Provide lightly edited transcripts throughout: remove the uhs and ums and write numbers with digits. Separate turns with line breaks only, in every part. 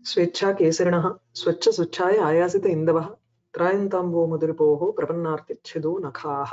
स्वेच्छा केसरिणः स्वच्छ स्वच्छाय आयासित इन्दवः त्रायन्ताम्बो मधुरिपोः प्रपन्नार्तिच्छिदो नखाः.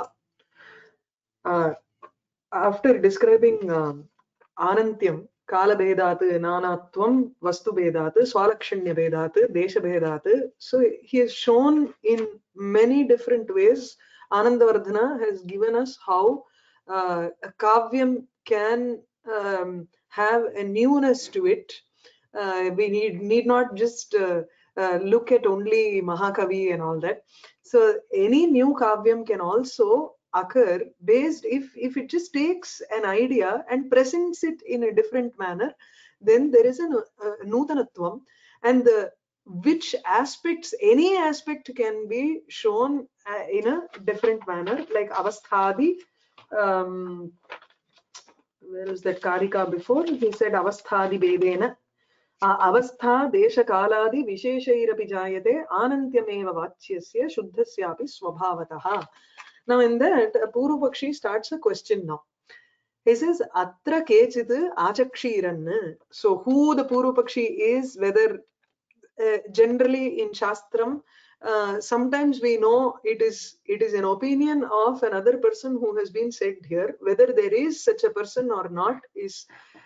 After describing anantyam kalabhedat nanatvam vastubhedat swalakshanyabhedat deshabhedat, so he has shown in many different ways. Anandavardhana has given us how a kavyam can have a newness to it. We need not just look at only Mahakavi and all that. So any new kavyam can also occur based if it just takes an idea and presents it in a different manner, then there is a nutanatvam, and the which aspects, any aspect can be shown in a different manner, like avasthadi. Where is that karika before? He said avasthadi bedena अवस्था देशकालादि विशेषैरपि जायते आनन्त्यमेव वाच्यस्य शुद्धस्यापि स्वभावतः. Now in that Purupakshi starts a question now. He says atra kechit achakshiran. So who the Purupakshi is, whether generally in Shastram sometimes we know it is an opinion of another person who has been said here. Whether there is such a person or not is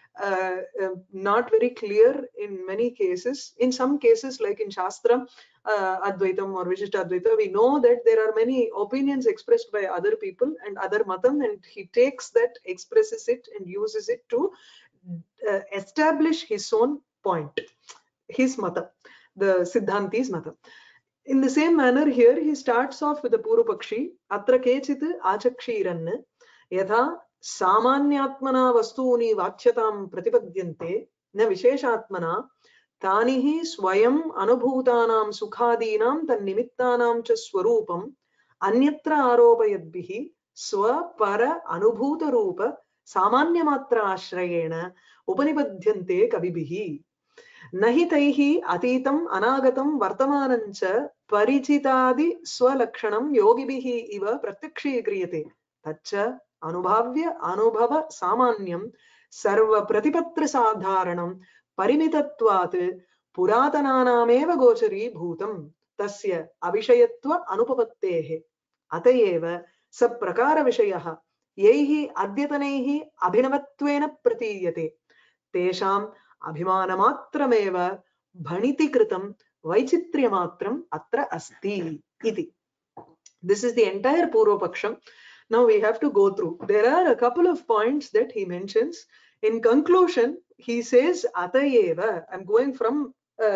not very clear in many cases. In some cases, like in Shastra, Advaitam or Vishishta Advaita, we know that there are many opinions expressed by other people and other matam, and he takes that, expresses it, and uses it to establish his own point, his matam, the Siddhanti's matam. In the same manner, here he starts off with the Purupakshi, Atra kechit achakshiran, yatha सामान्यात्मना वस्तूनि वाच्यतां प्रतिपद्यन्ते न विशेषात्मना तानि हि स्वयं अनुभूतानां सुखादीनां तन्निमित्तानां च स्वरूपं अन्यत्र आरोपयद्भिः स्वपर अनुभूतरूप सामान्यमात्र आश्रयेण उपनिबध्यन्ते कविभिः न हि तैः अतीतं अनागतं वर्तमानं च परिचितादि स्वलक्षणं योगिभिः इव प्रत्यक्षीक्रियते तच्च अनुभाव्य अनुभव सामान्यं सर्व प्रतिपत्र साधारणं परिमितत्वात् पुरातनानामेव गोचरीभूतं तस्य अविषयत्व अनुपपत्तेः अतएव सप्रकार विषयः यैः अद्यतनैः अभिनवत्वेन प्रतीयते तेषाम् अभिमानमात्रमेव भणितिकृतं वैचित्र्यमात्रम् अत्र अस्ति इति. This is the entire Purvapaksham. Now we have to go through. There are a couple of points that he mentions. In conclusion, he says, Atayeva. I'm going from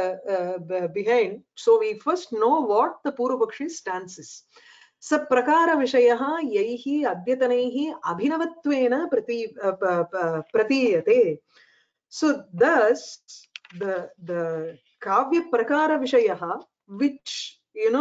behind. So we first know what the Purvapakshi stance is. Saprakara Vishayaha Yaihi Adyatanaihi Abhinavattvena Pratiyate. So thus the Kavya Prakara Vishayaha, which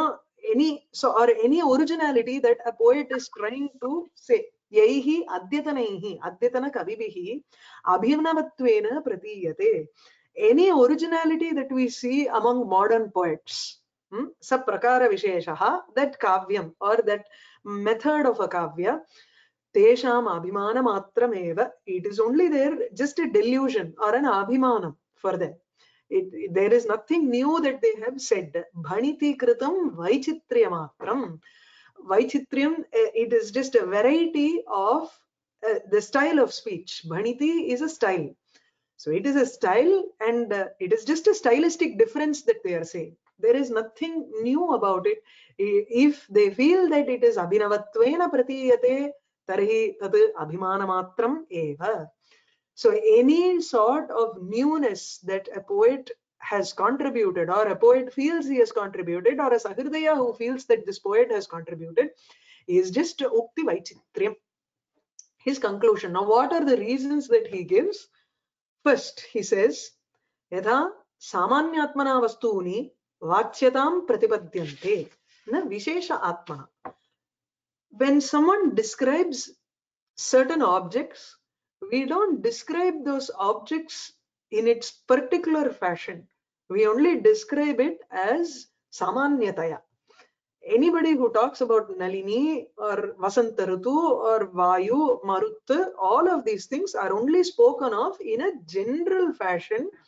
any originality that a poet is trying to say, yaihi adyatanaihi adyatana kavibihi abhinavatvena pratiyate, any originality that we see among modern poets, saprakara visheshaha, that kavyam or that method of a kavya, tesham abhimana matrameva, it is only there just a delusion or an abhimanam for them. There is nothing new that they have said. Bhaniti kritam vaichitriyamatram. Vaichitriyam, it is just a variety of the style of speech. Bhaniti is a style. So it is a style, and it is just a stylistic difference that they are saying. There is nothing new about it. If they feel that it is abhinavatvena pratiyate, tarhi tat abhimanamatram eva. So any sort of newness that a poet has contributed, or a poet feels he has contributed, or a Sahridaya who feels that this poet has contributed, is just Ukti Vaichitriyam. His conclusion. Now what are the reasons that he gives? First, he says, Yatha Samanyatmana Vastuni Vachyatam Pratipadyante Na Vishesha Atmana. When someone describes certain objects, we don't describe those objects in its particular fashion. We only describe it as samanyataya. Anybody who talks about Nalini or Vasantarutu or Vayu, Marut, all of these things are only spoken of in a general fashion,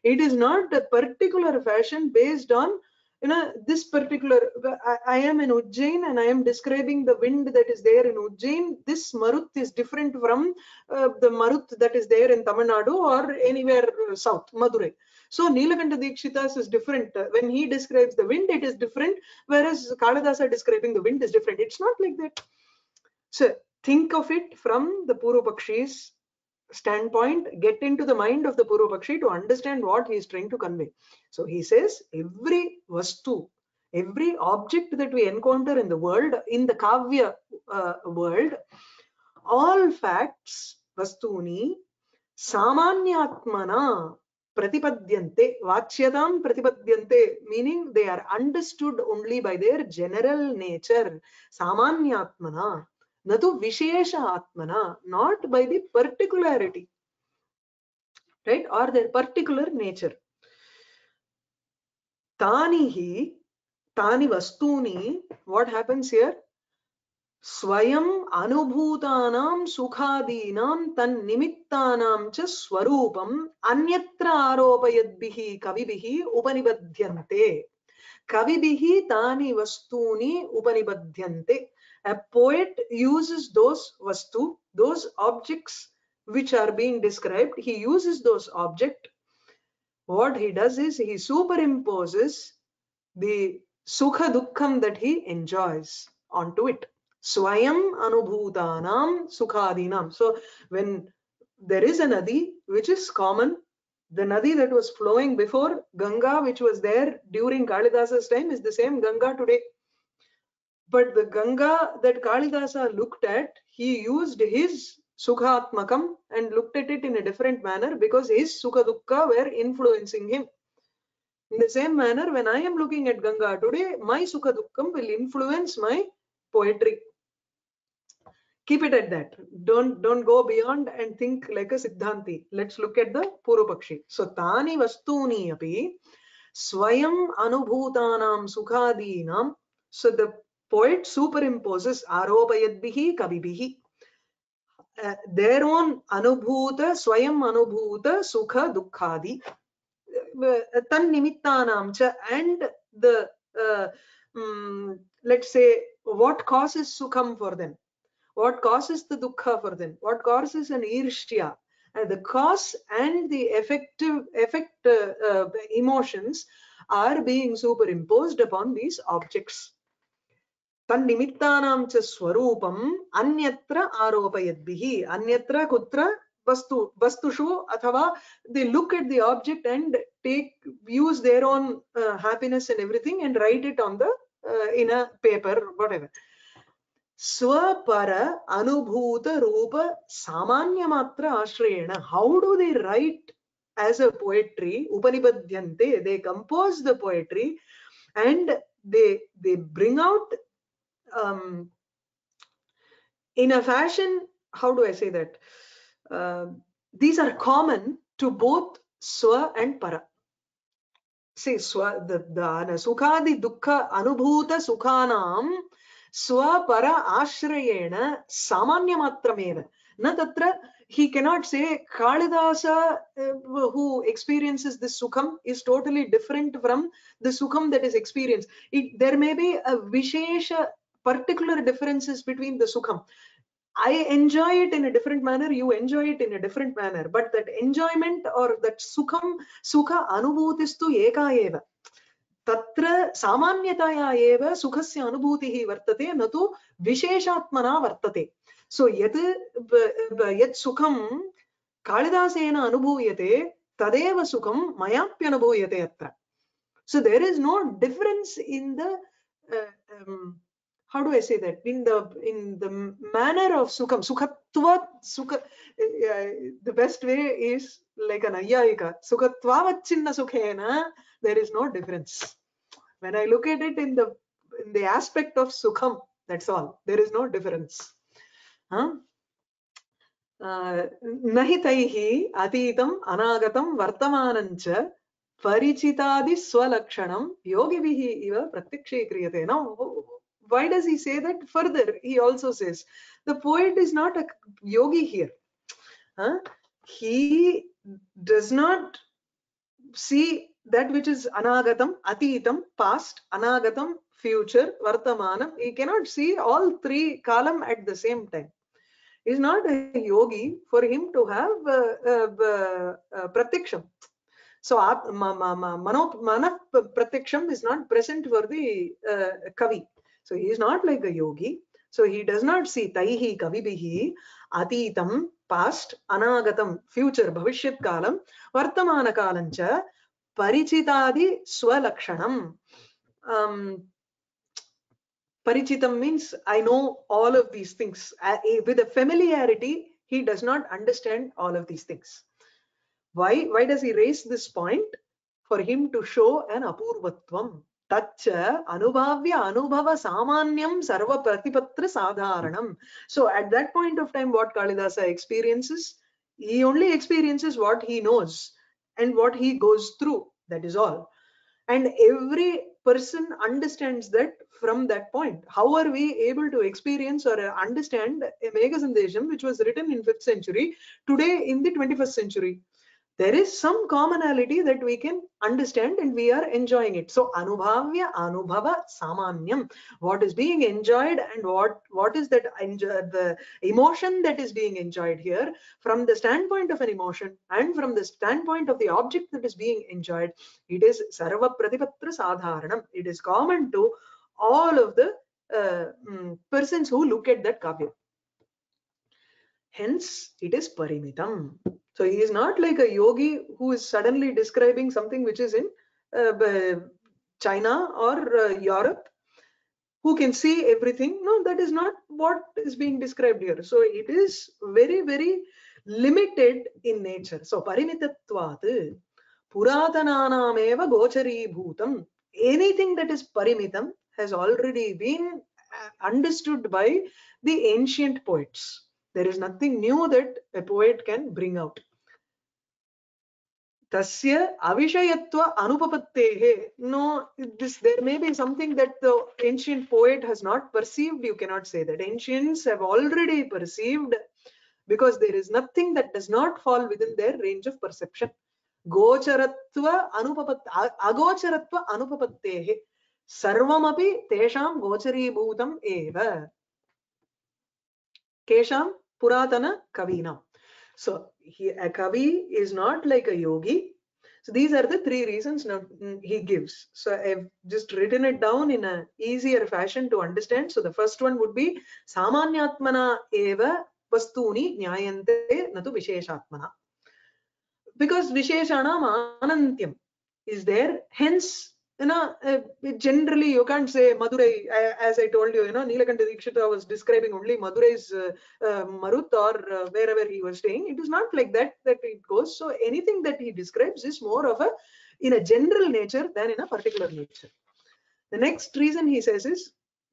It is not a particular fashion based on, you know, this particular, I am in Ujjain and I am describing the wind that is there in Ujjain. This Marut is different from the Marut that is there in Tamil Nadu or anywhere south, Madurai. So Nilakanta Dikshitas is different. When he describes the wind, it is different, whereas Kalidasa describing the wind is different. It's not like that. So think of it from the Purva-Pakshi's standpoint, get into the mind of the Purva-Pakshi to understand what he is trying to convey. So he says every vastu, every object that we encounter in the world, in the Kavya world, all facts, vastuni, samanyatmana pratipadyante, vachyatam pratipadyante, meaning they are understood only by their general nature, samanyatmana. Natu Vishesha Atmana, not by the particularity, right, or their particular nature. Tani vastuni, what happens here? Swayam anubhutanam sukhadinam tan nimittanam cha swarupam anyatra aropayadbihi kavibihi upanibadhyante. Kavibihi tani vastuni upanibadhyante. A poet uses those vastu, those objects which are being described. He uses those objects. What he does is he superimposes the sukha dukkham that he enjoys onto it. Swayam anubhutanam sukhadinam. So when there is a nadi which is common, the nadi that was flowing before, Ganga which was there during Kalidasa's time, is the same Ganga today. But the Ganga that Kalidasa looked at, he used his Sukhatmakam and looked at it in a different manner because his Sukha Dukkha were influencing him. In the same manner, when I am looking at Ganga today, my Sukha Dukkam will influence my poetry. Keep it at that. Don't go beyond and think like a Siddhanti. Let's look at the Purva-Pakshi. So, Tani Vastuni api Swayam Anubhutanam Sukhadinam. So the poet superimposes Aropayadbihi Kavibihi. Their own Anubhuta, Swayam Anubhuta Sukha Dukkhadi. Tan Nimittanam cha, and the let's say what causes Sukham for them. What causes the dukkha for them? What causes an irshya? The cause and the effect emotions are being superimposed upon these objects. Tan nimittanam cha swarupam anyatra aropayadbihi. Anyatra kutra vastushu athava. They look at the object and use their own happiness and everything and write it on the in a paper, whatever. Swapara anubhuta rupa samanya matra ashrayena. How do they write as a poetry? Upanibadhyante. They compose the poetry and they bring out in a fashion. How do I say that? These are common to both swa and para. See, swa, the sukhadi dukkha anubhuta sukhanam Swapara ashrayena samanya matrameva. Na tatra, he cannot say Kalidasa who experiences this sukham is totally different from the sukham that is experienced. There may be a vishesha, particular differences between the sukham. I enjoy it in a different manner, you enjoy it in a different manner, but that enjoyment or that sukha anubhutistu eka eva. Tatra samanyataya eva sukhasya anubhutihi vartate natu visheshatmana vartate. So yat sukham Kalidasena anubhuyate tadeva sukham mayapya anubhuyate atra. So there is no difference in the how do I say that? In the manner of sukham, sukhatva, the best way is like an ayyayika. Sukhatva vachinna sukhena, there is no difference. When I look at it in the aspect of sukham, that's all. There is no difference. Nahi taihi atitam anagatam vartamanancha parichitadi swalakshanam yogivihi iva pratyakshi kriyate. Now, why does he say that? Further, he also says the poet is not a yogi here. He does not see that which is anagatam, atitam, past, anagatam, future, vartamanam. He cannot see all three kalam at the same time. Is not a yogi for him to have pratyaksham. So mana pratyaksham is not present for the kavi. So he is not like a yogi. So he does not see taihi kavibihi atitam, past, anagatam, future, bhavishyat kalam, vartamana kalancha, parichitadi swalakshanam. Parichitam means I know all of these things. With a familiarity, he does not understand all of these things. Why does he raise this point? For him to show an apurvatvam. Tacha anubhavya anubhava samanyam sarva pratipatra sadharanam. So at that point of time, what Kalidasa experiences, he only experiences what he knows and what he goes through. That is all. And every person understands that from that point. How are we able to experience or understand a Megha Sandesham which was written in 5th century today in the 21st century? There is some commonality that we can understand and we are enjoying it. So anubhavya anubhava samanyam, what is being enjoyed and what is that the emotion that is being enjoyed here from the standpoint of an emotion and from the standpoint of the object that is being enjoyed, it is sarva pratipatra sadharanam. It is common to all of the persons who look at that kavya. Hence it is parimitam. So he is not like a yogi who is suddenly describing something which is in China or Europe, who can see everything. No, that is not what is being described here. So it is very, very limited in nature. So parimitatvat puratananameva gochari bhutam. Anything that is parimitam has already been understood by the ancient poets. There is nothing new that a poet can bring out. Tasya avishayatva anupapattehe. No, there may be something that the ancient poet has not perceived. You cannot say that. Ancients have already perceived, because there is nothing that does not fall within their range of perception. Gocharatva agocharatva anupapattehe. Sarvamapi tesham gochari eva. Kesham puratana kavina. So a kavi is not like a yogi. So these are the three reasons now he gives. So I've just written it down in an easier fashion to understand. So the first one would be samanyatmana eva vastuni nyayante natu visheshatmana. Because visheshanam anantyam is there. Hence, generally you can't say Madurai, as I told you, Nilakanta Dikshita was describing only Madurai's Marut or wherever he was staying. It is not like that it goes. So anything that he describes is more of in a general nature than in a particular nature. The next reason he says is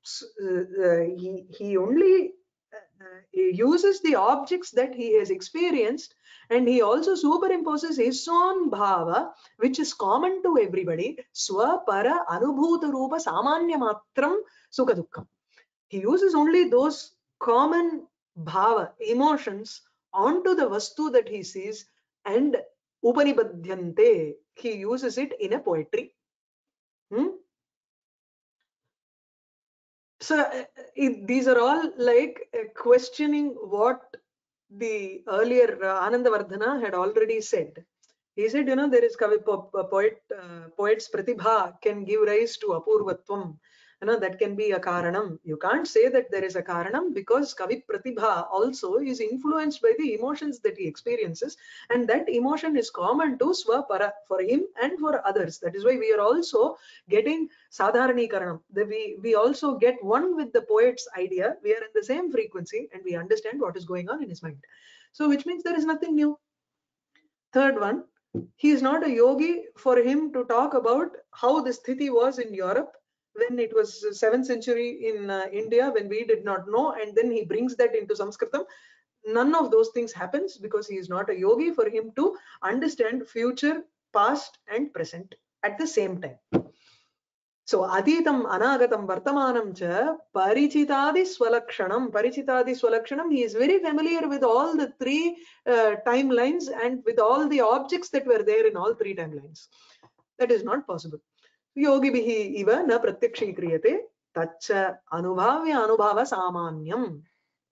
he only uses the objects that he has experienced, and he also superimposes his own bhava, which is common to everybody. Swa para anubhuta rupa samanya matram sukha dukkham. He uses only those common bhava, emotions, onto the vastu that he sees, and upanibadhyante, he uses it in a poetry. So these are all like questioning what the earlier Anandavardhana had already said. He said, there is poet's pratibha can give rise to apurvatvam. That can be a karanam. You can't say that there is a karanam, because kavi pratibha also is influenced by the emotions that he experiences, and that emotion is common to swapara for him and for others. That is why we are also getting sadharani karanam. We also get one with the poet's idea. We are in the same frequency and we understand what is going on in his mind. So which means there is nothing new. Third one, he is not a yogi for him to talk about how the sthiti was in Europe when it was 7th century in India, when we did not know, and then he brings that into Sanskritam. None of those things happens, because he is not a yogi for him to understand future, past and present at the same time. So Atitam, Anagatam, Vartamanam cha Parichitadi Swalakshanam, he is very familiar with all the three timelines and with all the objects that were there in all three timelines. That is not possible. Yogibihi iva na pratyakshīkriyate tacha anubhavya anubhava samanyam.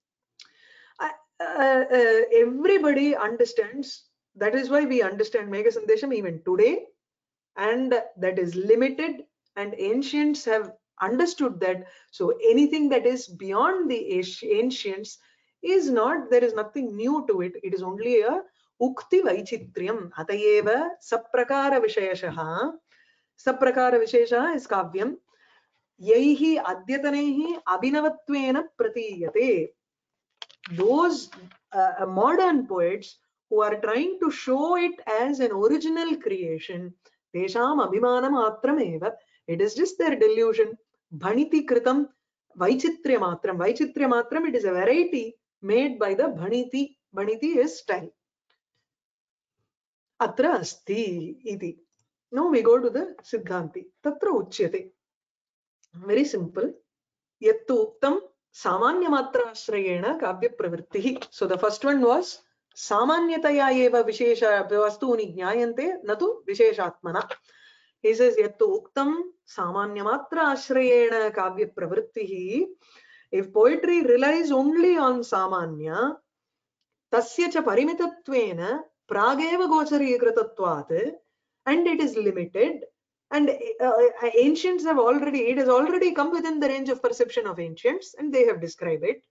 Everybody understands. That is why we understand Megha Sandesham even today, and that is limited, and ancients have understood that. So anything that is beyond the ancients is not, there is nothing new to it. It is only a ukti vaichitriyam. Atayeva saprakara vishayashaha. Saprakara vishesha is kavyam. Yaihi adyatanaihi abhinavattvena pratiyate. Those modern poets who are trying to show it as an original creation, tesham abhimanam atrameva, it is just their delusion. Bhaniti kritam vaichitrya matram. Vaichitrya matram, it is a variety made by the bhaniti. Bhaniti is style. Atra asti iti. Now we go to the Siddhanti. Tatra uchyate. Very simple. Yattu uktam samanya matra ashrayena kavya pravrittihi. So the first one was samanyataya eva vishesha vastuni jnayante natu visheshatmana. He says yattu uktam samanya matra ashrayena kavya pravrittihi. If poetry relies only on samanya, tasya cha parimitatvena prageva gocharikritattvat, and it is limited, and ancients have already, it has already come within the range of perception of ancients, and they have described it.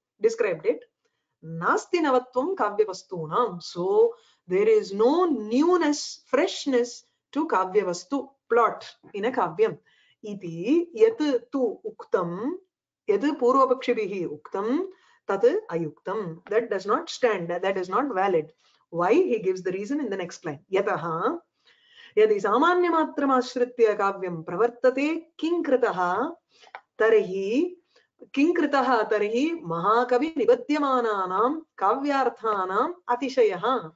Nasti navatvam kavya vastunam. So there is no newness, freshness to kavya vastu, plot in a kavyam. Iti yat tu uktam, yat purvapakshibhihi uktam, tat ayuktam. That does not stand, that is not valid. Why? He gives the reason in the next line. Yataha यदि सामान्यमात्रमाश्रित्य काव्यं प्रवर्तते किं कृतः तर्हि महाकवि निबध्यमानानां काव्यार्थानां अतिशयः.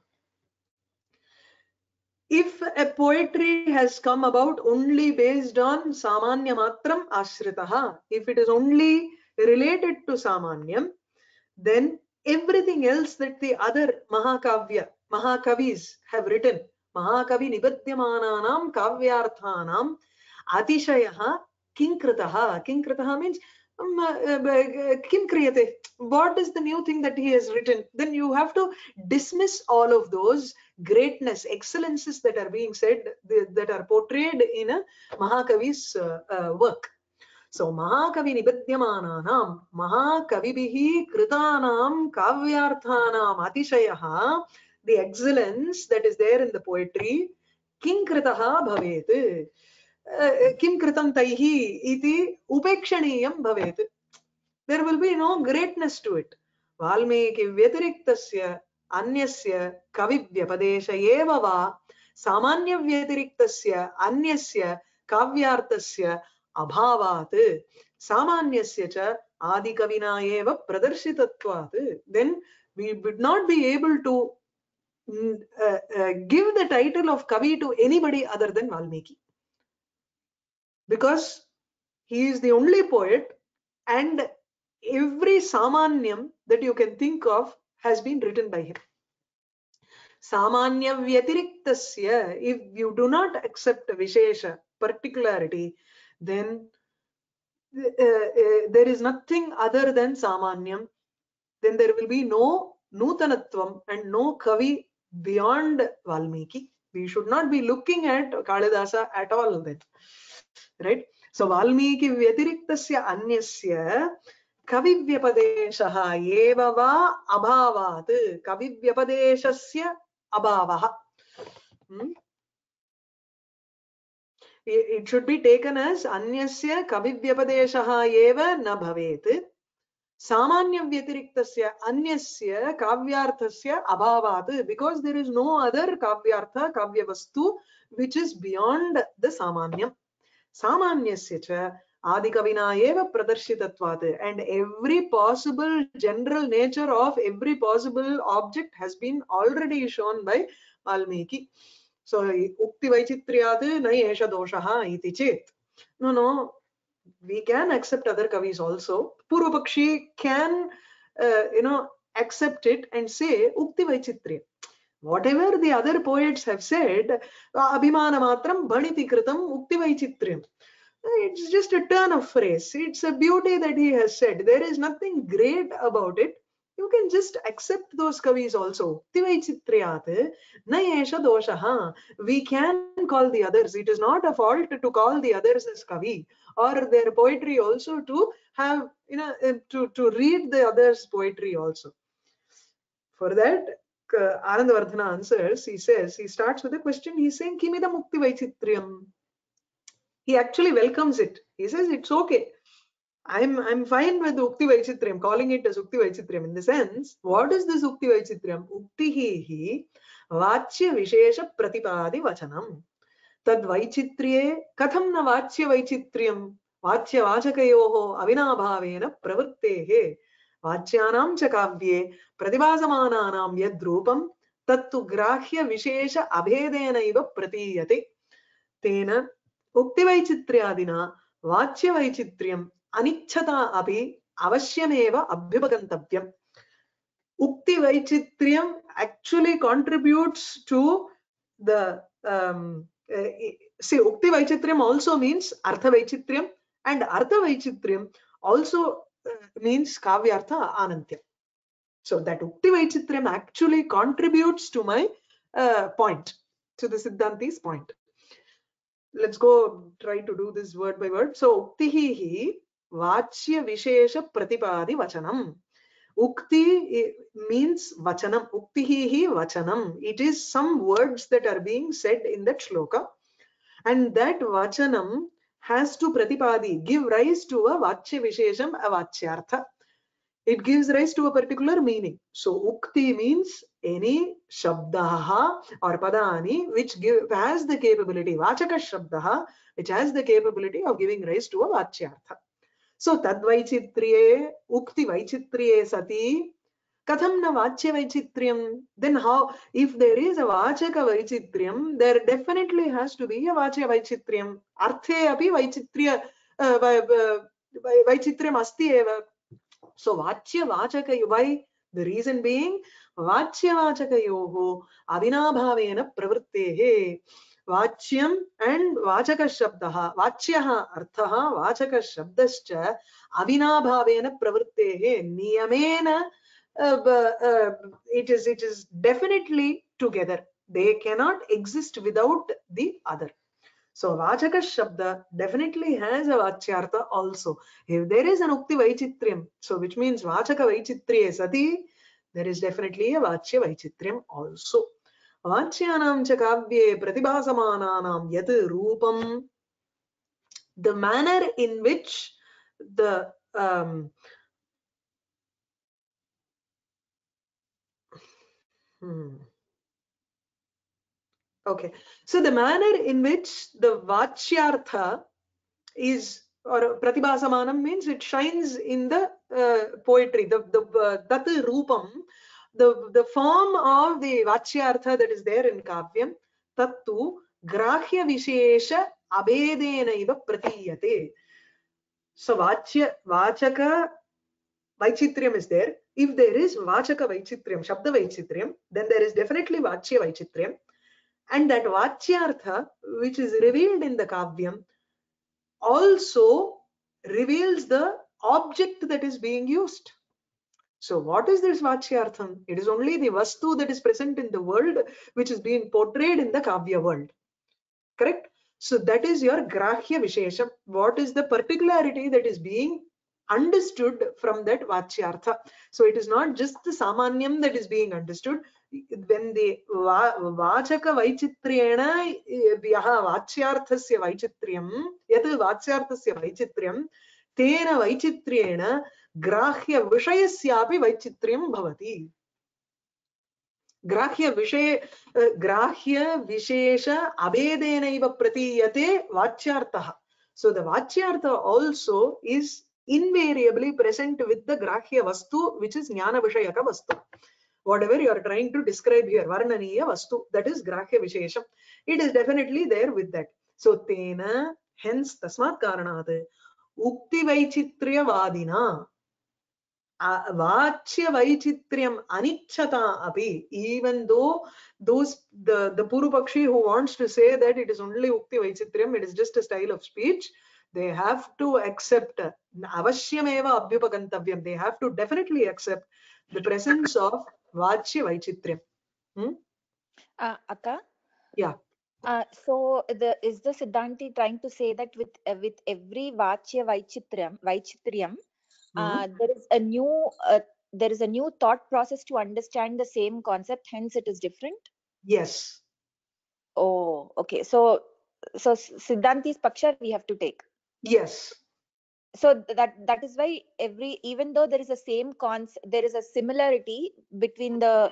If a poetry has come about only based on samanya matram ashritah, if it is only related to samanyam, then everything else that the other mahakavis have written, Mahakavi Nibadhyamananam Kavyarthanam Atishayaha Kinkritaha. Kinkritaha means Kim Kriyate. What is the new thing that he has written? Then you have to dismiss all of those greatness, excellences that are being said, that are portrayed in a Mahakavi's work. So Mahakavi Nibadhyamananam Mahakavibihi Kritanam Kavyarthanam Atishayaha, the excellence that is there in the poetry, Kim Kritaha Bhavet. Kim Kritam Taihi iti Upekshaniyam Bhavet. There will be no greatness to it. Valmiki Vyatiriktasya Anyasya Kavi Vyapadesha Eva va Samanya Vyatiriktasya Anyasya Kavyartasya Abhavat Samanyasya cha Adi Kavina Eva Pradarshitattvat. Then we would not be able to give the title of Kavi to anybody other than Valmiki, because he is the only poet, and every Samanyam that you can think of has been written by him. Samanya Vyatiriktasya, if you do not accept Vishesha, particularity, then there is nothing other than Samanyam. Then there will be no Nutanatvam and no Kavi beyond Valmiki. We should not be looking at Kalidasa at all then. Right? So Valmiki Vyatiriktasya Anyasya Kavivyapadeshaha eva va abhavat. Kavivyapadeshasya abhavaha. It should be taken as Anyasya Kavivyapadeshaha eva na bhavet. Samanya Vyatiriktasya Anyasya Kavyarthasya abhavat, because there is no other Kavyartha, Kavyavastu which is beyond the Samanyam. Samanyasya cha Adikavina eva pradarshitattvat, and every possible general nature of every possible object has been already shown by Valmiki. So Ukti Vaichitriyat na esha doshaha iti chet. No, We can accept other kavis also. Purvapakshi can, accept it and say Ukti Vaichitriya. Whatever the other poets have said, Abhimana Matram Bhaniti Kritam Ukti Vaichitriyam. It's just a turn of phrase. It's a beauty that he has said. There is nothing great about it. You can just accept those kavis also. Uktivaichitriyat na esha doshaha. We can call the others. It is not a fault to call the others as kavi or their poetry also to have, to read the others' poetry also. For that, Anandavardhana answers, he starts with a question. He's saying, Kimidam Uktivaichitriyam. He actually welcomes it. He says it's okay. I'm fine with Ukti Vaichitriyam, calling it as Ukti Vaichitriyam. In the sense, what is this Ukti Vaichitriyam? Uktihi Vachya Vishesha Pratipadi Vachanam. Tad Vaichitriye Katham na Vachya Vaichitriyam Vachya Vachakayoho Avinabhavena Pravrittehe Vachyanam Chakavye Pratibhasamananam Yadrupam Tattu Grahya Vishesha Abhedenaiva Pratiyate Tena Ukti Vaichitriyadina Vachya Vaichitriyam Anichata Abhi Avashyameva Abhibagantavyam. Ukti Vaichitriyam actually contributes to the see, Ukti Vaichitriyam also means Artha Vaichitriyam, and Artha Vaichitriyam also means Kavyartha Anantya. So that Ukti Vaichitriyam actually contributes to my point, to the Siddhanti's point. Let's go try to do this word by word. So Uktihi Vachya Vishesha Pratipadi Vachanam. Ukti means Vachanam. Uktihi Vachanam. It is some words that are being said in that shloka. And that Vachanam has to Pratipadi, give rise to a Vachya Vishesham, a Vachyartha. It gives rise to a particular meaning. So Ukti means any Shabdaha or Padani which has the capability, Vachaka Shabdaha, which has the capability of giving rise to a Vachyartha. So Tad Vaichitriye, Ukti Vaichitriye Sati, Katham na Vachya Vaichitriyam. Then how, if there is a Vachaka Vaichitriyam, there definitely has to be a Vachya Vaichitriyam. Arthe api Vaichitriya, Vaichitriyam asti eva. So Vachya Vachaka, why? The reason being Vachya Vachaka yoho Avinabhavena Pravrittehe. Vachyam and Vachaka Shabdaha, Vachyaha Arthaha, Vachaka Shabdascha Avinabhavena Pravrittehe Niyamena. It is definitely together. They cannot exist without the other. So Vachaka Shabda definitely has a Vachyartha also. If there is an Ukti Vaichitriyam, so which means Vachaka Vaichitriye Sati, there is definitely a Vachya Vaichitriyam also. Vachyanam cha kavye pratibhasamananam yat rupam. The manner in which the okay, so the manner in which the Vachyartha is, or Pratibhasamanam means it shines in the poetry, the Tat Rupam, the form of the Vachyartha that is there in Kavyam, Tattu Grahya Vishesha Abhedenaiva Pratiyate. So Vachaka Vaichitriyam is there. If there is Vachaka Vaichitriyam, Shabda Vaichitriyam, then there is definitely Vachya Vaichitriyam. And that Vachyartha, which is revealed in the Kavyam, also reveals the object that is being used. So what is this Vachyartham? It is only the Vastu that is present in the world which is being portrayed in the Kavya world. Correct? So that is your Grahya Vishesham. What is the particularity that is being understood from that Vachyartha? So it is not just the Samanyam that is being understood. When the Vachaka Vaichitriyena Vyaha Vachyarthasya Vaichitriyam, Yat Vachyarthasya Vaichitriyam, Tena Vaichitriyena Grahya Vishayasyapi Vaichitriyam Bhavati. Grahya Vishesha Abhedenaiva Pratiyate Vachyartha. So the Vachyartha also is invariably present with the Grahya Vastu, which is Jnana Vishayaka Vastu. Whatever you are trying to describe here, Varnaniya Vastu, that is Grahya Vishesham. It is definitely there with that. So Tena, hence Tasmat Karanat, ukti vaichitriyavadina. Vachya vaichitryam anichata api, even though the Purupakshi who wants to say that it is only ukti vaichitryam, it is just a style of speech, they have to accept avashyameva abhyupagantavyam. They have to definitely accept the presence of vachya vaichitryam.
Akka?
Yeah.
So is the Siddhanti trying to say that with every Vachya Vaichitriyam, there is a new thought process to understand the same concept, hence it is different?
Yes.
Oh, okay. So Siddhanti's paksha we have to take.
Yes.
So that is why even though there is a same concept, there is a similarity between the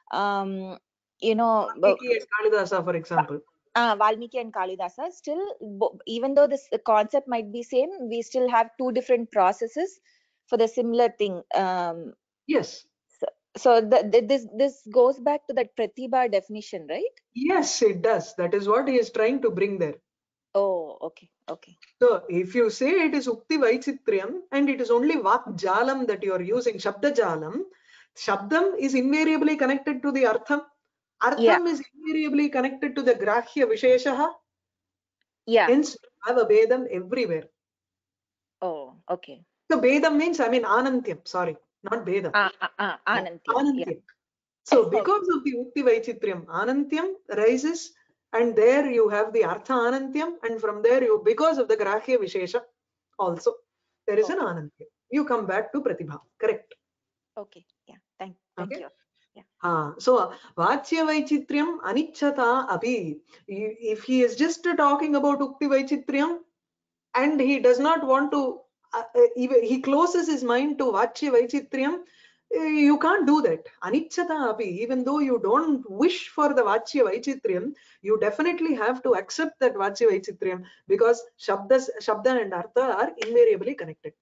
Valmiki and Kalidasa, for example.
Valmiki and Kalidasa, still, even though this concept might be same, we still have two different processes for the similar thing.
Yes.
So this goes back to that Pratibha definition, right?
Yes, it does. That is what he is trying to bring there.
Oh, okay.
So if you say it is Ukti Vaichitriyam and it is only Vak Jalam that you are using, Shabda Jalam, Shabdam is invariably connected to the Artham. Artham is invariably connected to the Grahya Visheshaha.
Yeah.
Hence, you have a Bedam everywhere.
Oh, okay.
So Bedam means, I mean Anantyam, sorry, not Bedam.
Anantyam. Yeah.
So because of the Ukti Vaichitriyam, Anantyam rises and there you have the Artha Anantyam, and from there because of the Grahya Vishesha also, there is an Anantyam. You come back to Pratibha, correct?
Okay, yeah, thank you.
Yeah. So Vachya Vaichitriyam Anichata Api, if he is just talking about Ukti Vaichitriyam and he does not want to, he closes his mind to Vachya Vaichitriyam, you can't do that. Anichata api, even though you don't wish for the Vachya Vaichitriyam, you definitely have to accept that Vachya Vaichitriyam because Shabda and Artha are invariably connected.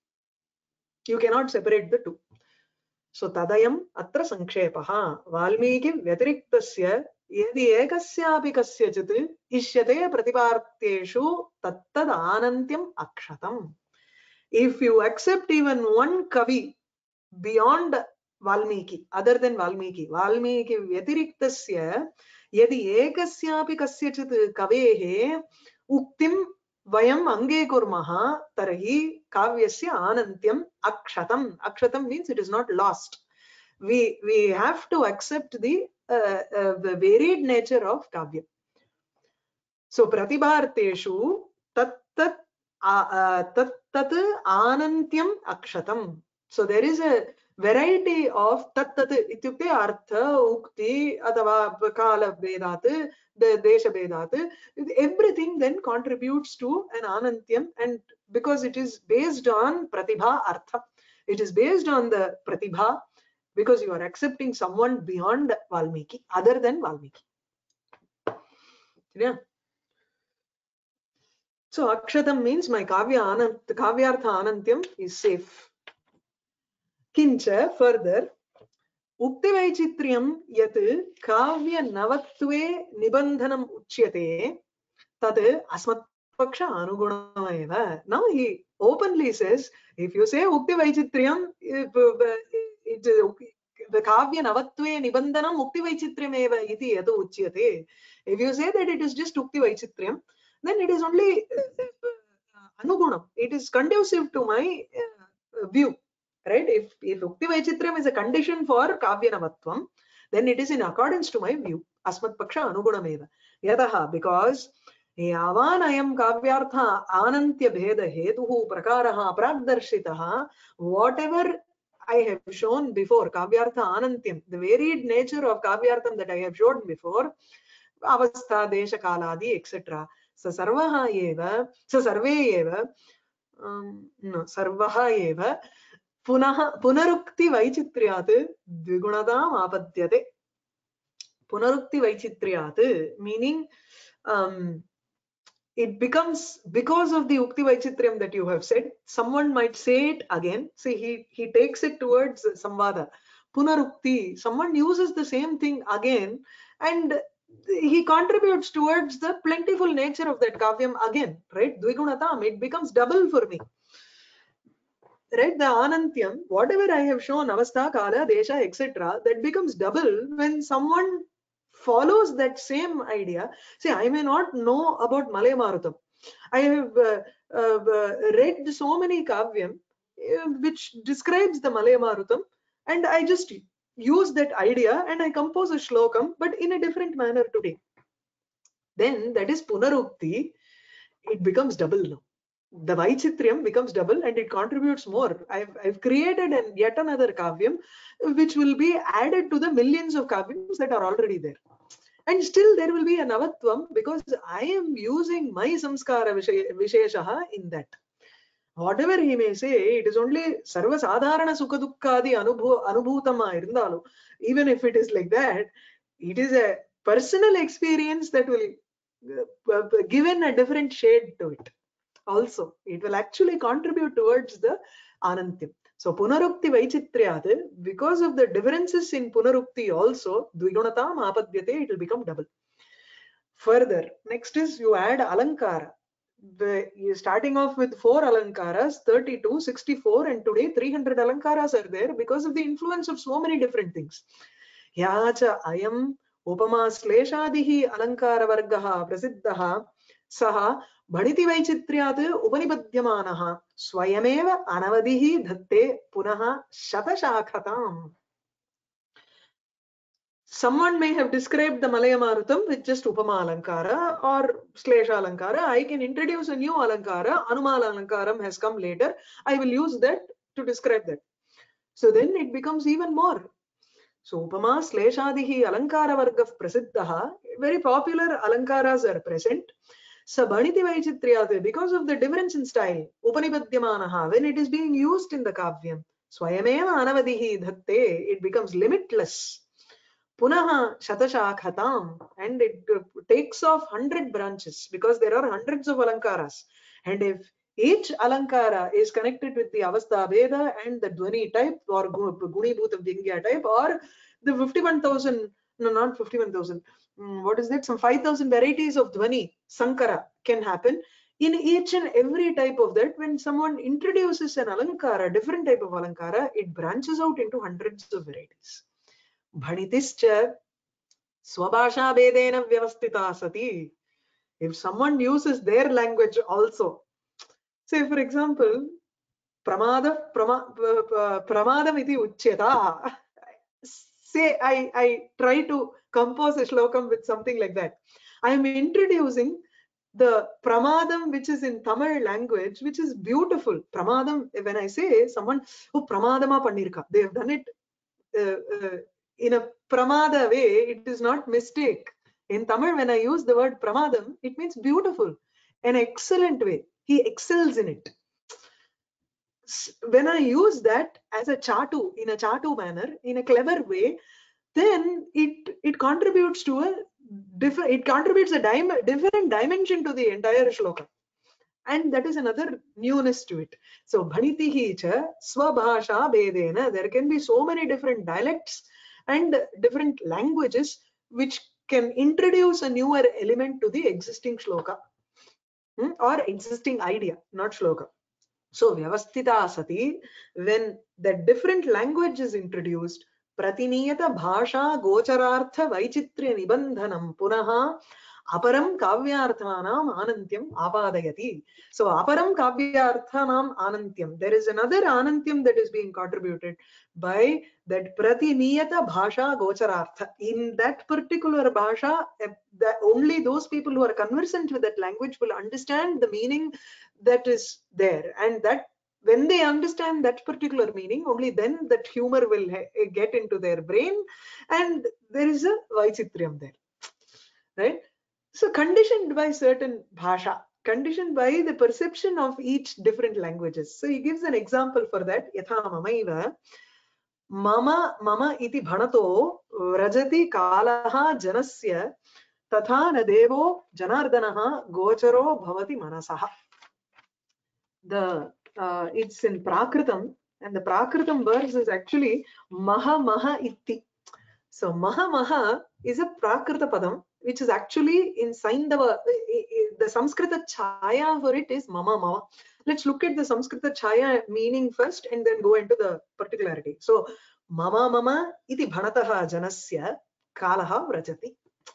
You cannot separate the two. So Tadayam Atra Sankshepaha Valmiki Vyatiriktasya Yadi Ekasyapi Kasyachit Ishyate Pratipartyeshu Tattad Anantyam Akshatam. If you accept even one Kavi beyond Valmiki, other than Valmiki Vyatiriktasya Yadi Ekasyapi Kasyachit Kavehe Uktim Vayam Ange Kurmaha Tarhi Kavyasya Anantyam Akshatam means it is not lost. We have to accept the varied nature of Kavya. So Pratibharteshu tat Anantyam Akshatam. So there is a variety of tat ityukte artha, ukti, atava kala vedat, the desha vedat. Everything then contributes to an Anantyam, and because it is based on Pratibha Artha, it is based on the Pratibha, because you are accepting someone beyond Valmiki, other than Valmiki. Yeah. So Akshatam means my Kavyartha Anantyam is safe. Kincha further, Ukti Vaichitriyam yat Kavya Navatve Nibandhanam Uchyate Tat Asmat Paksha Anugunamaeva. Now he openly says, if you say Ukti Vaichitriyam, the Kavya Navatve Nibandhanam Ukti Vaichitriyam eva iti yatu uchyate. If you say that it is just Ukti Vaichitriyam, then it is only anugunam. It is conducive to my view, right? If Ukti Vaichitriyam is a condition for Kavya Navatvam, then it is in accordance to my view. Asmat Paksha Anugunameva. Yataha, because Yavan ayam Kavyartha Anantya Bheda Hetuhu Prakaraha Pragdarshitaha, whatever I have shown before, Kavyartha Anantyam, the varied nature of Kavyartham that I have shown before, Avastha, Desha, Kaladi, etc. So Sarvaha eva, so Sarve eva, no, Sarvaha eva, Punarukti Vaichitriyat, Dvigunadam Apadyate. Punarukti Vaichitriyat, meaning it becomes, because of the Ukti Vaichitriyam that you have said, someone might say it again. See, he takes it towards Samvada. Punarukti, someone uses the same thing again, and he contributes towards the plentiful nature of that kavyam again, right? Dvigunatam, it becomes double for me. Right, the anantyam, whatever I have shown, avastha, kala, desha, etc., that becomes double when someone follows that same idea. See, I may not know about Malay Marutam. I have read so many kavyam which describes the Malay Marutam, and I just use that idea and I compose a shlokam, but in a different manner today. Then that is punarukti. It becomes double now. The Vaichitriam becomes double and it contributes more. I've created yet another kavyam which will be added to the millions of kavyams that are already there. And still there will be a Navatvam because I am using my samskara visheshaha in that. Whatever he may say, it is only sarva sadharana sukha dukkadi anubhutama irundalu. Even if it is like that, it is a personal experience that will given a different shade to it. Also, it will actually contribute towards the anantyam. So punarukti vaichitriyat, because of the differences in punarukti also, dvigunatam apadyate, it will become double. Further, next is you add alankara. You're starting off with 4 alankaras, 32, 64, and today 300 alankaras are there because of the influence of so many different things. Yacha ayam upama sleshadihi alankara vargaha prasiddhaha saha bhaniti vaichitriyat upanibadhyamanaha swayameva anavadihi dhatte punaha shatashakhatam. Someone may have described the Malaya Marutam with just Upama Alankara or Slesha Alankara. I can introduce a new Alankara. Anumala Alankaram has come later. I will use that to describe that. So then it becomes even more. So Upama Sleshadihi Alankara Varga Prasiddhaha, very popular Alankaras are present. Sabhaniti Vaichitriyate, because of the difference in style, Upanibadhyamanaha, when it is being used in the Kavyam, Swayameva Anavadihi Dhatte, it becomes limitless. Punaha Shatashakhatam, and it takes off 100 branches because there are hundreds of alankaras. And if each alankara is connected with the Avastha Veda and the Dwani type or Guni Bhuta Vingya type or the 51,000, no, not 51,000, what is that? Some 5,000 varieties of Dwani, Sankara can happen. In each and every type of that, when someone introduces an alankara, different type of alankara, it branches out into hundreds of varieties. Bhanitischa swabhasha vedena vyavastita sati. If someone uses their language also, say for example, pramadam iti uchyata. Say I try to compose a shlokam with something like that. I am introducing the pramadam which is in Tamil language, which is beautiful. Pramadam, when I say someone, oh pramadama pannirka, they have done it in a pramada way, it is not mistake. In Tamil, when I use the word pramadam, it means beautiful, an excellent way. He excels in it. When I use that as a chatu, in a chatu manner, in a clever way, then it contributes to a different, it contributes a different dimension to the entire shloka. And that is another newness to it. So bhanitihi cha swabhasha bedena, there can be so many different dialects and different languages which can introduce a newer element to the existing shloka or existing idea, not shloka. So vyavastita sati, when the different language is introduced, pratiniyata bhasha gocharartha vaichitrya nibandhanam punaha aparam kavyarthanam anantyam apadayati. So aparam kavyarthanam anantyam, there is another anantyam that is being contributed by that pratiniyata bhasha gocharartha. In that particular bhasha, only those people who are conversant with that language will understand the meaning that is there, and that when they understand that particular meaning, only then that humor will get into their brain, and there is a vaichitriam there, right? So conditioned by certain bhasha, conditioned by the perception of each different languages. So he gives an example for that. Yatha mamaiva mama iti bhanato rajati kalaha janasya tatha na devo janardanaha gocharo bhavati manasaha. It's in Prakritam, and the Prakritam verse is actually Maha Maha Itti. So Maha Maha is a Prakrita Padam, which is actually in Saindava, the Sanskrita chaya for it is mama mama. Let's look at the Sanskrita chaya meaning first and then go into the particularity. So mama mama iti bhanataha janasya kalaha vrajati.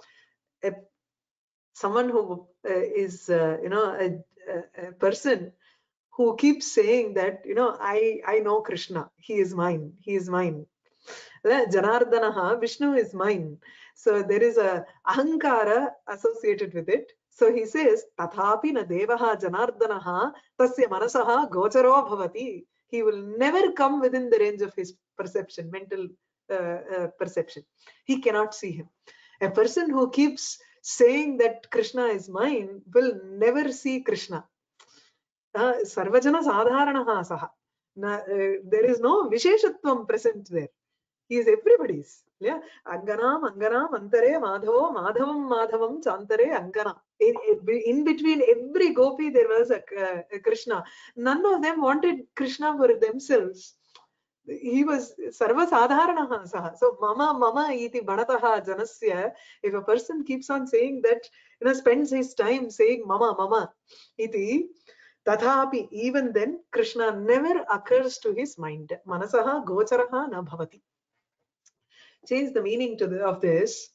Someone who is a person who keeps saying that, I know Krishna, he is mine, he is mine. Janardanaha, Vishnu is mine. So there is a ahankara associated with it. So he says, Tathapi na devaha janardanaha tasya manasaha gocharo bhavati. He will never come within the range of his perception, mental perception. He cannot see him. A person who keeps saying that Krishna is mine will never see Krishna. Sarvajana sadharanaha saha. There is no visheshatvam present there. He is everybody's. Yeah. Anganam, Anganam, Antare, Madhavo, Madhavam, Madhavam, Chantare, Angana. In between every gopi, there was a Krishna. None of them wanted Krishna for themselves. He was Sarva Sadharanaha Saha. So, Mama iti Bhanataha Janasya. If a person keeps on saying that, spends his time saying Mama iti, Tathapi, even then, Krishna never occurs to his mind. Manasaha Gocharaha na bhavati. Change the meaning of this.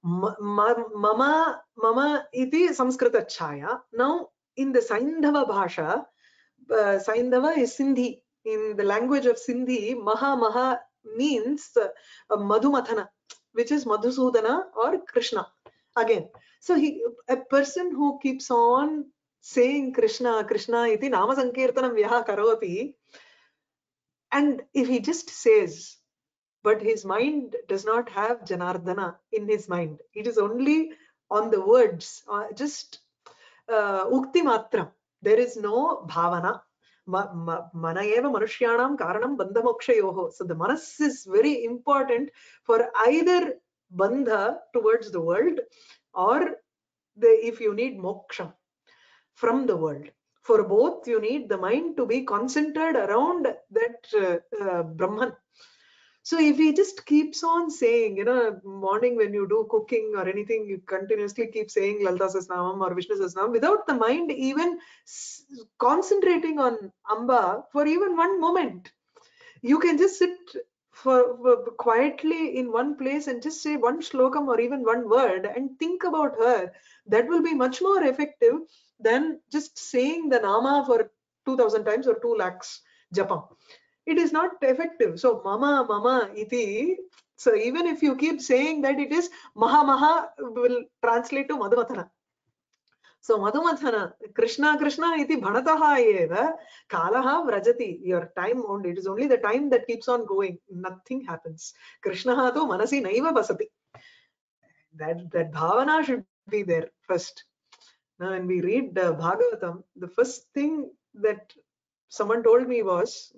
Mama iti Samskrita chaya. Now, in the Saindhava bhasha, Saindhava is Sindhi. In the language of Sindhi, Maha means Madhumathana, which is Madhusudana or Krishna. Again, so a person who keeps on saying Krishna iti nama sankirtanam vyaha karoti, and if he just says, but his mind does not have Janardana in his mind. It is only on the words, just ukti matram. There is no bhavana. Mana eva manushyanam karanam bandha mokshayoho. So the manas is very important for either bandha towards the world, or if you need moksha from the world. For both, you need the mind to be concentrated around that Brahman. So if he just keeps on saying, morning when you do cooking or anything, you continuously keep saying Lalita Sasnamam or Vishnu Sasnamam without the mind even concentrating on Amba for even one moment. You can just sit for quietly in one place and just say one shlokam or even one word and think about her. That will be much more effective than just saying the Nama for 2000 times or 2 lakhs japam. It is not effective. So mama iti. So even if you keep saying that it is maha will translate to Madhumathana. So Madhumathana, Krishna iti bhanataha eva kalaha vrajati. Your time only. It is only the time that keeps on going. Nothing happens. Krishna tu manasi naiva basati. That bhavana should be there first. Now when we read Bhagavatam, the first thing that someone told me was,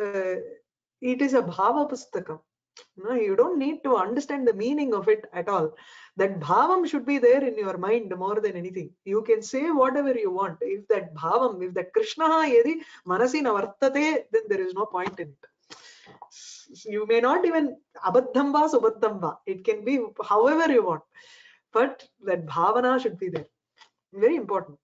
it is a bhava pustakam. No, you don't need to understand the meaning of it at all. That bhavam should be there in your mind more than anything. You can say whatever you want. If that bhavam, if that Krishna yedi manasi na vartate, then there is no point in it. You may not even abaddham va subaddham va. It can be however you want. But that bhavana should be there. Very important.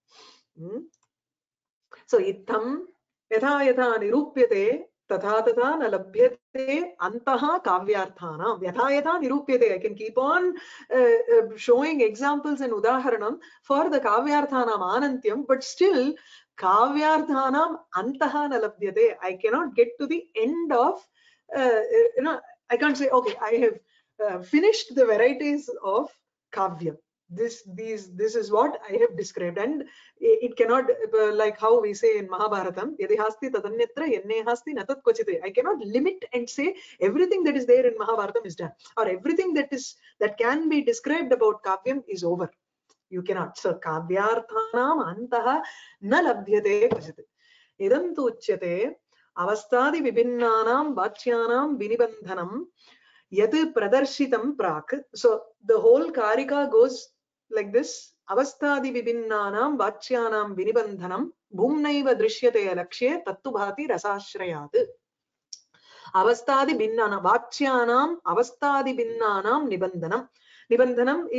So ittham yatha yatha nirupyate tatha tatha na labhyate antaha kavyarthanam. Yatha yatha nirupyate. I can keep on showing examples and udaharanam for the kavyarthanam anantyam, but still kavyarthanam antaha na labhyate. I cannot get to the end of, I can't say, okay, I have finished the varieties of kavyam. This is what I have described, and it cannot, like how we say in Mahabharatam, yadi hasti tadanyatra yenne hasti natat kvachite. I cannot limit and say everything that is there in Mahabharatam is done, or everything that can be described about kavyam is over. You cannot. So kavyarthanam antaha na labhyate kvachite. Idam tu uchyate avasthadi vibhinnanam vachyanam vinibandhanam yat pradarshitam prak. So the whole karika goes like this. Avasthadi vibhinnanam vachyanam vinibandhanam bhumnaiva drishyate alakshe tattu bhati rasashrayat. Avasthadi bhinnanam vachyanam avasthadi bhinnanam nibandhanam. Nibandhanam is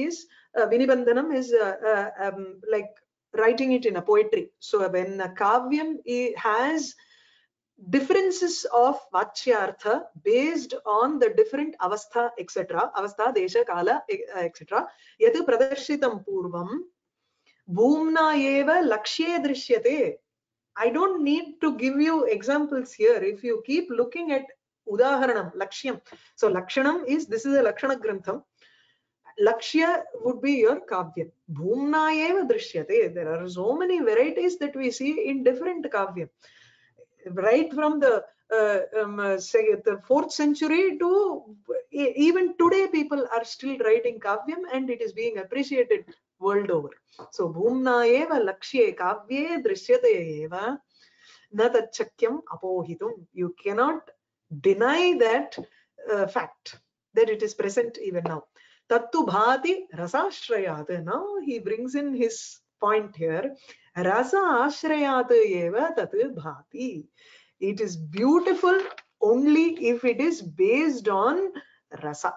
Vinibandhanam is like writing it in a poetry. So when a kavyam has differences of vachyartha based on the different avastha, etc. Avastha, desha, kala, etc. Yat pradarshitam purvam bhumna eva lakshye drishyate. I don't need to give you examples here. If you keep looking at udaharanam, lakshyam. So lakshanam is, this is a lakshana grantham. Lakshya would be your kavyam. Bhumna eva drishyate. There are so many varieties that we see in different kavyam. Right from the say the 4th century to even today, people are still writing kavyam and it is being appreciated world over. So bhumna eva lakshye kavye drishyate eva na tachakyam apohitum. You cannot deny that fact, that it is present even now. Tattu bhati rasashrayat. Now he brings in his point here. Rasa ashrayat eva tat bhati. It is beautiful only if it is based on rasa.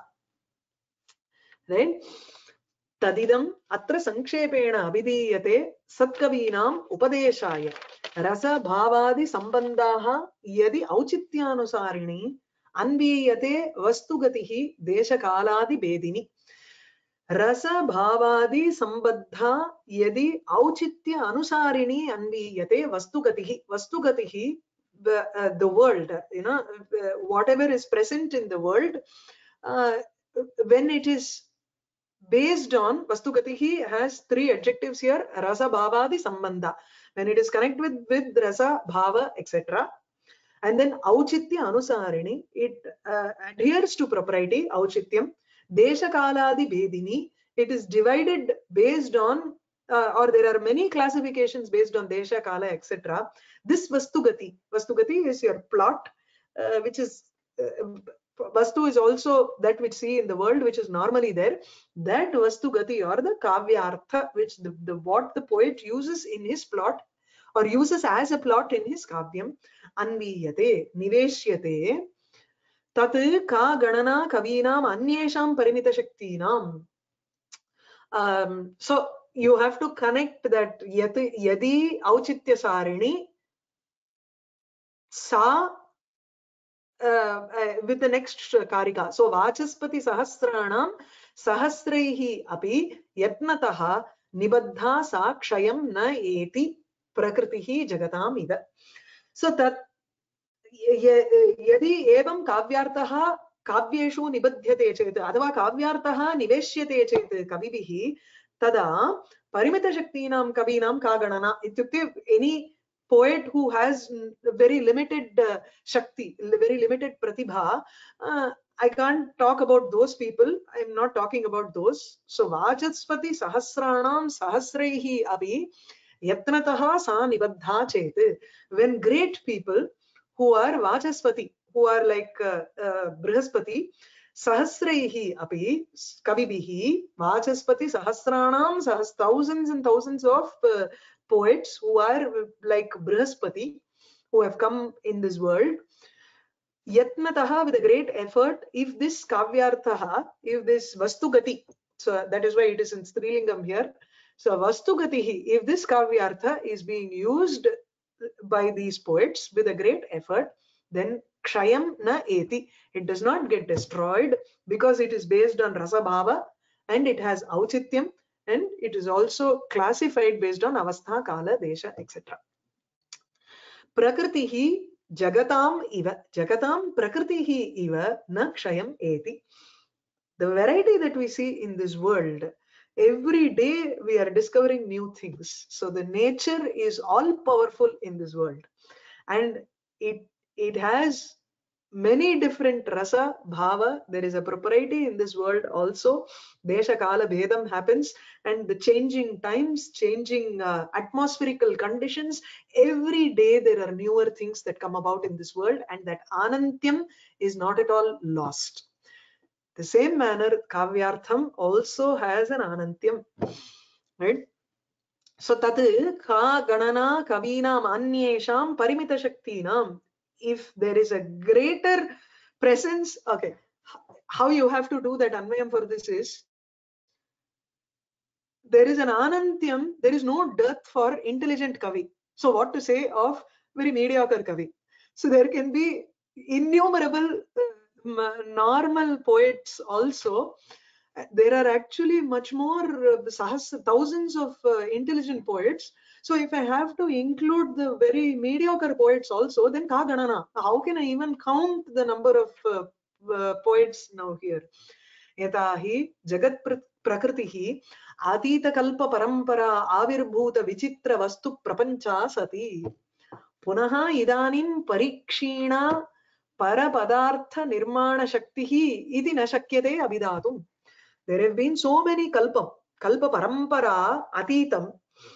Right? Tadidam atra sankshepena abhidiyate satkavinam upadeshaya rasa bhavadi sambandhaha yadi auchityanusarini anviyate vastugatihi deshakaladi bedini. Rasa bhavadi sambandha yadi auchitya anusarini anviyate vastugatihi. Vastugatihi, the world, whatever is present in the world, when it is based on, vastugatihi has 3 adjectives here, rasa bhavadi sambandha, when it is connected with rasa bhava, etc. And then auchitya anusarini, it adheres to propriety, auchityam. Desha kaladi bedini, it is divided based on or there are many classifications based on desha, kala, etc. This vastugati is your plot, which is vastu is also that which see in the world, which is normally there. That vastugati or the kavyartha, which what the poet uses in his plot or uses as a plot in his kavyam, anviyate, niveshyate, tat ka ganana kavinam anyesham parimita shaktinam. So you have to connect that yadi auchitya sarini sa with the next karika. So vachaspati sahasranam sahasraihi api yatnataha nibaddha sa kshayam na eti prakritihi jagatam ida. So that यदि एवं काव्यार्थः काव्येषु निबध्यते चेत् अथवा काव्यार्थः निवेश्यते चेत् कविभिः तदा परिमितशक्तीनां कवीनां का गणना इत्युक्ते any poet who has very limited shakti, very limited pratibha, I can't talk about those people. I'm not talking about those. So vachaspati sahasranam sahasraihi api yatnatah sa nibaddha chet. When great people who are vachaspati, who are like Brihaspati, sahasraihi api kavibihi, vachaspati sahasranam, thousands and thousands of poets who are like Brihaspati, who have come in this world, yatnataha, with a great effort, if this kavyarthaha, if this vastugati, so that is why it is in Strilingam here, so vastugatihi, if this kavyartha is being used by these poets with a great effort, then kshayam na eti, it does not get destroyed because it is based on rasa bhava and it has auchityam and it is also classified based on avastha, kala, desha, etc. Prakritihi jagatam iva, jagatam prakritihi iva na kshayam eti. The variety that we see in this world, every day we are discovering new things. So the nature is all powerful in this world, and it has many different rasa bhava. There is a propriety in this world also. Desha kala bhedam happens, and the changing times, changing atmospherical conditions, every day there are newer things that come about in this world, and that anantyam is not at all lost. The same manner, kavyartham also has an anantyam, right? So tat ka ganana kavinam anyesham parimita shaktinam. If there is a greater presence, okay, how you have to do that anvayam for this is there is an anantyam, there is no dearth for intelligent kavi. So what to say of very mediocre kavi? So there can be innumerable normal poets also. There are actually much more thousands of intelligent poets. So if I have to include the very mediocre poets also, then ka ganana? How can I even count the number of poets now here? Yatahi jagat prakritihi अतीतकल्प परंपरा आविर्भूत विचित्र वस्तु प्रपंचा सति पुनः इदानीं परीक्षीणा परपदार्थ निर्माण शक्तिः इति न शक्यते अभिधातुम्. There have been so many kalpa parampara atitam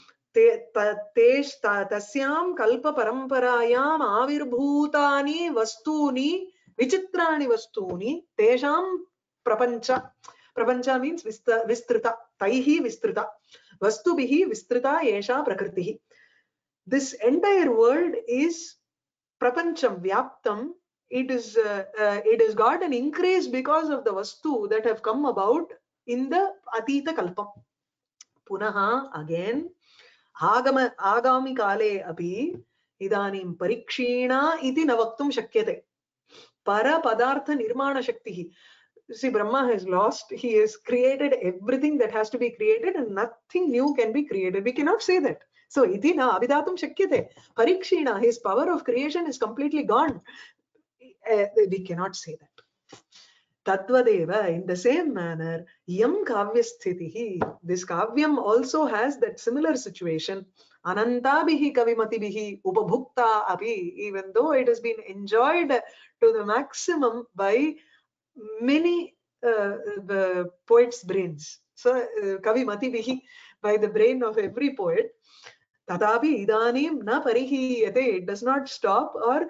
तस्यां कल्प परंपरायाम आविर्भूतानि वस्तूनि विचित्राणि वस्तूनि तेषां प्रपंच प्रपंच means विस्तृता तैहि विस्तृता वस्तुभिः विस्तृता एषा प्रकृतिः. This entire world is prapancham vyaptam. It has got an increase because of the vastu that have come about in the atita kalpam. Punaha again agami kale api idanim parikshina iti na vaktum shakyate. Para padartha nirmana shaktihi. See, Brahma has lost. He has created everything that has to be created and nothing new can be created. We cannot say that. So, iti na avidatum shakyate. Parikshina, his power of creation is completely gone. We cannot say that. Tatvadeva, in the same manner, yam kavyasthitihi. This kavyam also has that similar situation. Anantabihi kavimatibihi upabhukta api. Even though it has been enjoyed to the maximum by many the poet's brains. So kavi matibihi, by the brain of every poet. Tadapi idanim na parihiyate. It does not stop. Or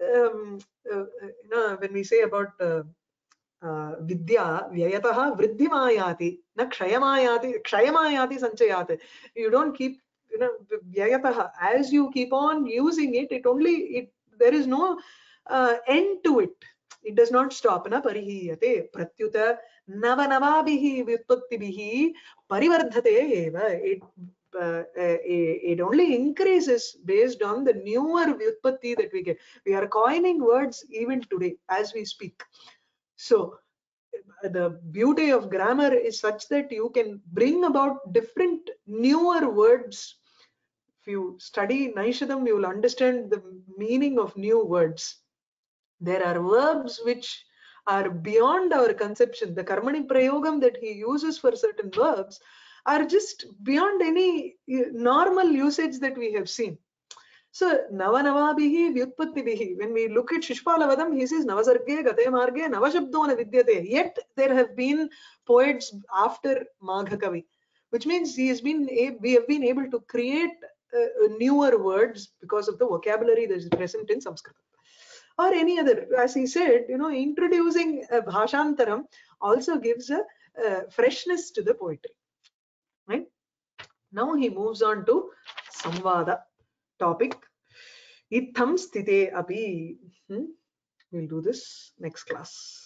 when we say about vidya vyayataha vriddhimayati na kshayamayati sanchayat. You don't keep vyayataha. As you keep on using it, there is no end to it. It does not stop. Na parihiyate pratyuta navanavabihi vyutpattibihi parivardhate eva. It only increases based on the newer vyutpatti that we get. We are coining words even today as we speak. So the beauty of grammar is such that you can bring about different newer words. If you study Naishadam, you will understand the meaning of new words. There are verbs which are beyond our conception. The karmani prayogam that he uses for certain verbs are just beyond any normal usage that we have seen. So, navanavabihi vyutpattibihi. When we look at Shishpalavadam, he says navasarge gate marge navashabdona vidyate. Yet there have been poets after Maghakavi, which means we have been able to create newer words because of the vocabulary that is present in Sanskrit. Or any other, as he said, introducing a bhashantaram also gives a freshness to the poetry. Right? Now he moves on to Samvada topic. Itham sthite api. We'll do this next class.